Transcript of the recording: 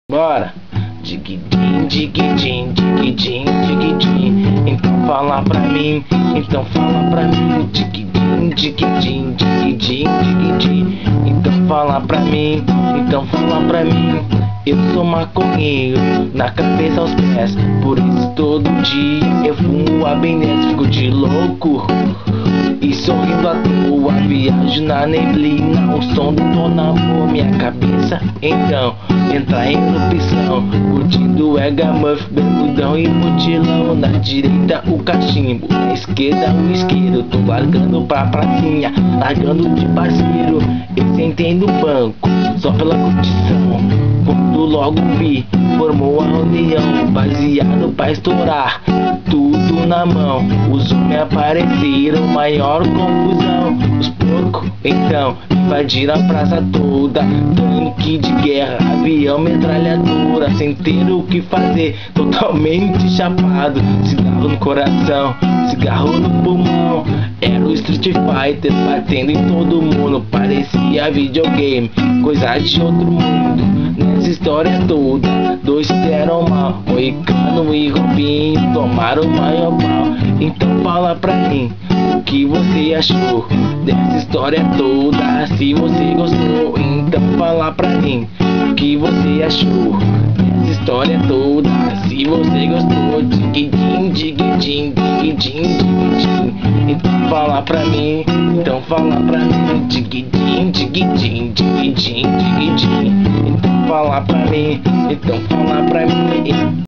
Bora! Diguidim, diguidim, diguidim, diguidim. Então fala pra mim, então fala pra mim. Diguidim, diguidim, diguidim, diguidim. Então fala pra mim, então fala pra mim. Eu sou maconheiro, na cabeça aos pés. Por isso todo dia eu fumo a benesse, fico de louco e sorrindo à toa, viajo na neblina, o som detona minha cabeça. Então entra em erupção, curtindo Egamuff, bermudão e mutilão. Na direita o cachimbo, na esquerda o isqueiro. Tô largando pra pracinha, largando de parceiro. Eu sentei no banco, só pela curtição. Quando logo vi, formou a união, baseado pra estourar, tudo na mão. Os homens apareceram, maior confusão. Os porcos, então, invadiram a praça toda. Tanque de guerra, avião, metralhadora, sem ter o que fazer, totalmente chapado. Cigarro no coração, cigarro no pulmão. Era o Street Fighter batendo em todo mundo. Parecia videogame, coisa de outro mundo. Nessa história toda, dois deram mal, Moicano e Robinho tomaram o maior pau. Então fala pra mim, o que você achou dessa história toda? Se você gostou, então fala pra mim, o que você achou dessa história toda? Se você gostou, diguidim, diguidim, diguidim, diguidim. Então fala pra mim, então fala pra mim, diguidim, diguidim, diguidim, diguidim. Então fala pra mim, então fala pra mim.